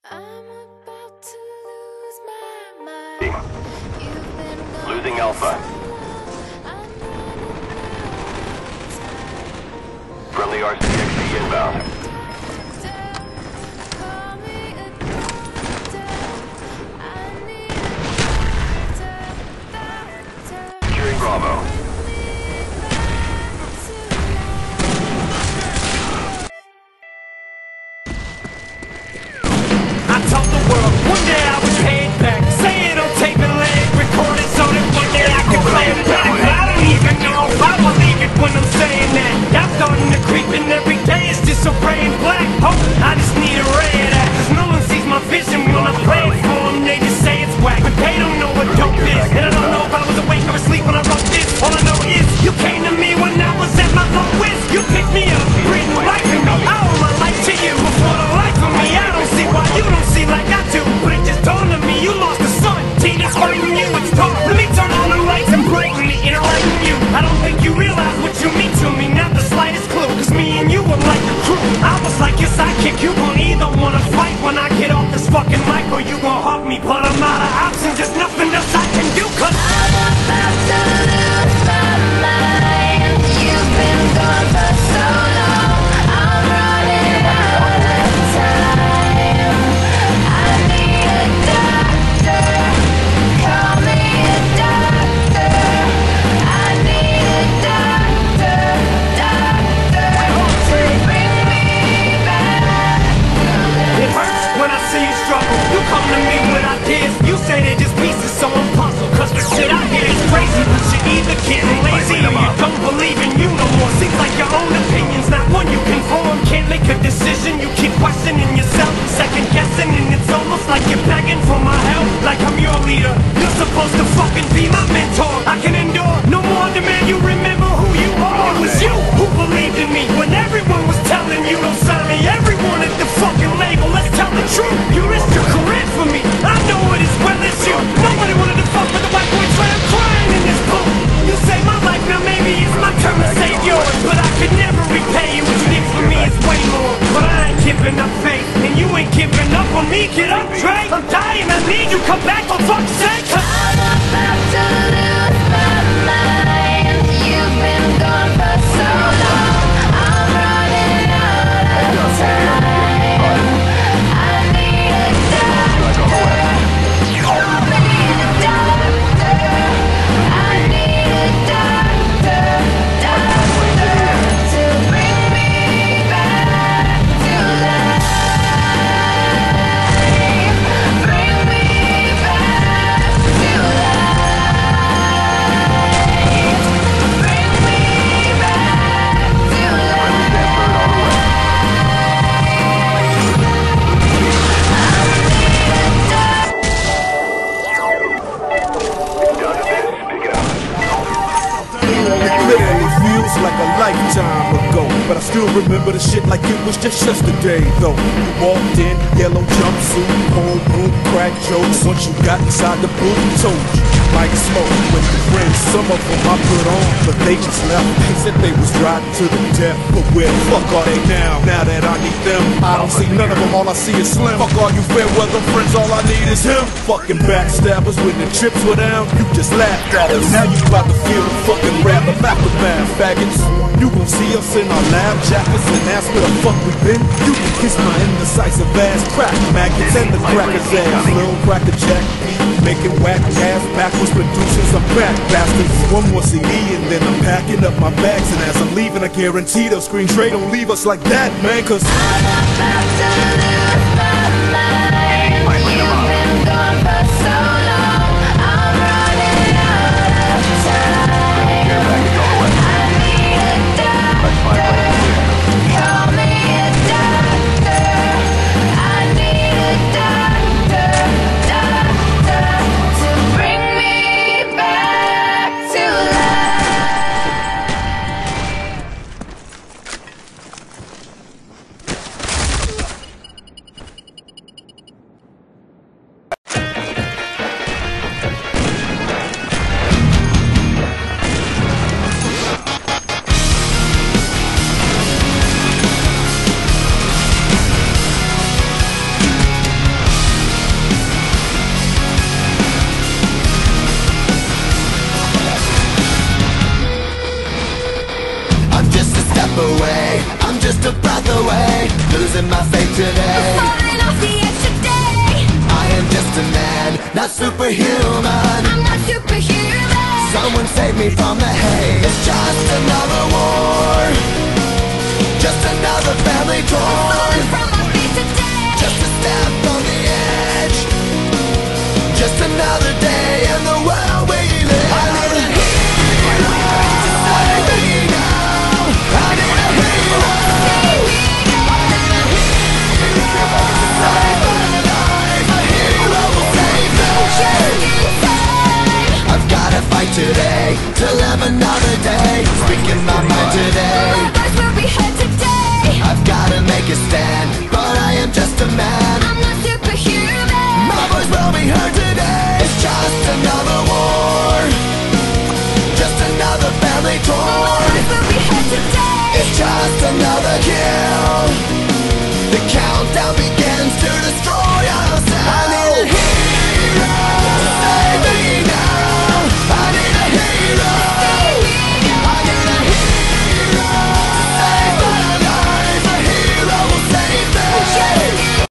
I'm about to lose my mind. Losing Alpha. Friendly RCXD inbound. Securing Bravo. I told the world one day I was paid back. Say it on tape and let it record it so that one day I can play it back. I don't even know if I believe it when I'm saying that. I'm starting to creep and every day it's just so gray and black. Oh, I just need a red act, cause no one sees my vision when I play it for them. They just say it's whack, but they don't know what dope is. And I don't know if I was awake or asleep when I wrote this. All I know is you came to me when I was at my lowest. You picked me up, breathing life in me. I owe my life to you before the life of me. I don't see why you don't see like I do, but it just dawned on me you lost the sun. Tina's fighting you, it's dark. Let me turn on the lights and brightly interact with you. I don't think you realize what you mean to me, not the slightest clue. Cause me and you were like a crew. I was like your sidekick, you gon' either wanna fight when I get off this fucking mic, or you gon' hug me. But I'm out of options, there's nothing else I can do, cause I'm about to lose my mind. You've been gone for so long. I'm running out of time. I need a doctor. Call me a doctor. I need a doctor. To bring me back. it hurts when I see you struggle. You come to me with ideas, you say they're just pieces, so I'm puzzled. Cause the shit I hear is crazy, but you're either getting lazy or you don't believe in you no more. Seems like your own opinion's not one you can form. Can't make a decision, you keep questioning yourself, second guessing, and it's almost like you're begging for my help. Like I'm your leader, you're supposed to fucking be my mentor. I can endure no more demand you remember who you are. It was you who believed in me when everyone was telling you don't sign me. Everyone at the fucking label, let's tell the truth. You risked your career for me, I know it as well as you. Nobody wanted to fuck with the white boy trying crying in this book. You saved my life, now maybe it's my turn to save yours. But I could never repay you, what you did for me is way more. But I ain't giving up faith, and you ain't giving up on me. Get up, Trey, I'm dying, I need you, come back for fuck's sake. I'm about to lose my mind. You've been gone for so long. I'm running out of time. I need a doctor. Call me a doctor. I need a doctor. To bring me back to life. Bring me back to life. Bring me back to Clearly feels like a lifetime ago, but I still remember the shit like it was just yesterday though. You walked in, yellow jumpsuit, homeroom, crack jokes. Once you got inside the booth, told you like smoke with the friends. Some of them I put on, but they just left. They said they was riding to the death, but where the fuck are they now? Now that I need them, I don't see none of them, all I see is Slim. Fuck all you fair weather friends, all I need is him. Fucking backstabbers, when the chips were down, you just laughed at us. Now you about to feel the fucking wrath of aftermath, faggots. You gon' see us in our lab jackets and ask where the fuck we been. You can kiss my indecisive ass, crack maggots and the crackers ass. Little cracker jack, making whack ass backwards producers. I'm back, bastards. One more CD and then I'm packing up my bags. And as I'm leaving, I guarantee they'll screen Trey, don't leave us like that, man. Cause I'm about to lose my mind. You've been gone for so long. I'm running out of time. I need a doctor. Call me a doctor. I need a doctor. To bring me back to life. losing my faith today. Falling off the edge today. I am just a man, not superhuman. I'm not superhuman. Someone save me from the hate. It's just another war, just another family torn. Falling from my feet today. Just a step on the edge, just another day in the world we live. I need a hero to save me now. I need a hero. Save me now. To save my life. A hero will save me. I've gotta fight today to live another day. Speaking my mind today. My voice will be heard today. I've gotta make a stand, but I am just a man. I'm not superhuman. My voice will be heard today. It's just another war, just another family My torn. voice will be heard today. It's just another kill. The countdown begins to destroy ourselves. I need a hero